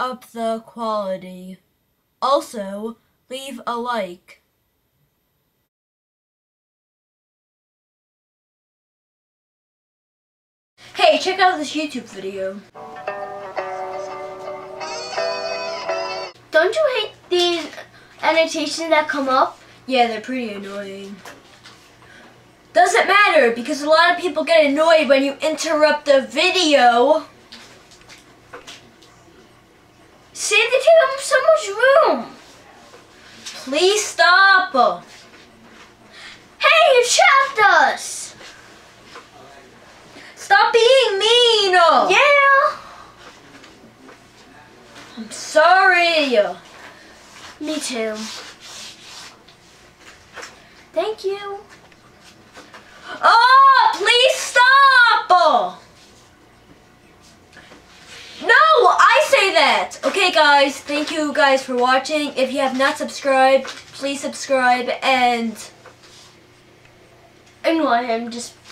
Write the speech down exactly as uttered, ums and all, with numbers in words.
up the quality. Also, leave a like. Hey, check out this YouTube video. Don't you hate these annotations that come up? Yeah, they're pretty annoying. Doesn't matter, because a lot of people get annoyed when you interrupt the video. See, they take up so much room. Please stop. Hey, you trapped us. Stop being mean. Yeah. I'm sorry. Me too. Thank you. Oh, please stop. No, I say that. Okay, guys, thank you guys for watching. If you have not subscribed, please subscribe and Ignore him, just